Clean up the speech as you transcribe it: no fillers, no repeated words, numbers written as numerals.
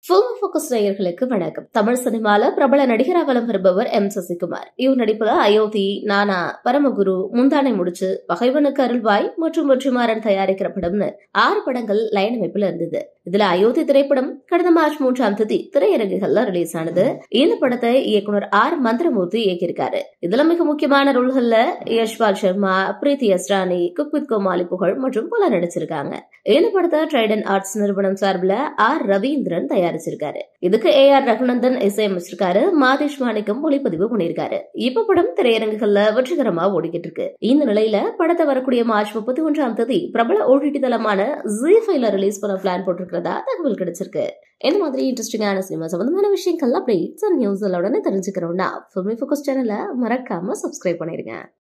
Film Focus நேயர்களுக்கு வணக்கம். தமிழ் சினிமால பிரபல நடிகரா வலம் வருபவர் எம். சசிகுமார். இவர் நடிப்புல அயோத்தி, நானா, பரமகுரு, முந்தானை முடிச்சு, பகைவனுக்கு அருள்வாய் மற்றும் வெற்றிமாறன் தயாரிக்கிற படம்னு 6 படங்கள் லைன் அமைப்புல இருந்தது. இதுல அயோத்தி திரைப்படம் கடந்த மார்ச் 3ஆம் தேதி திரையரங்குகள்ல ரிலீஸ் ஆனது. இந்த படத்தை இயக்குனர் ஆர். மந்திரமூர்த்தி இயக்கியிருக்காரு. இதுல மிக முக்கியமான ரோல்கள்ல யஷ்பால் சர்மா, பிரீத்தி அஸ்ரானி, குக்வித் கோமாளி புகழ் மற்றும் பலர் நடிச்சிருக்காங்க. இந்த படத்தை ட்ரைடன் ஆர்ட்ஸ் நிறுவனம் சார்பில் ஆர். ரவீந்திரன் தயாரிச்சிருக்காரு. இதுக்கு ஏ.ஆர். ரகுநந்தன் இசையமைச்சிருக்காரு. மாதேஷ் மாணிக்கம் ஒளிப்பதிவு பண்ணிருக்காரு. இப்ப படம் திரையரங்குகள்ல வெற்றிகரமா ஓடிக்கிட்டு இருக்கு. இந்த நிலையில படத்தை வரக்கூடிய மார்ச் 31ஆம் தேதி பிரபல ஓடிடி தளமான ZEE5ல ரிலீஸ் பண்ண பிளான் போட்டிருக்கிறதா தகவல் கிடைச்சிருக்கு. இந்த மாதிரி இன்ட்ரெஸ்டிங்கான சினிமா சம்பந்தமான விஷயங்கள் அப்டேட்ஸ் அண்ட் நியூஸ் உடனே தெரிஞ்சுக்கிறோம்னா Film Focus சேனலை மறக்காம சப்ஸ்கிரைப் பண்ணிருங்க.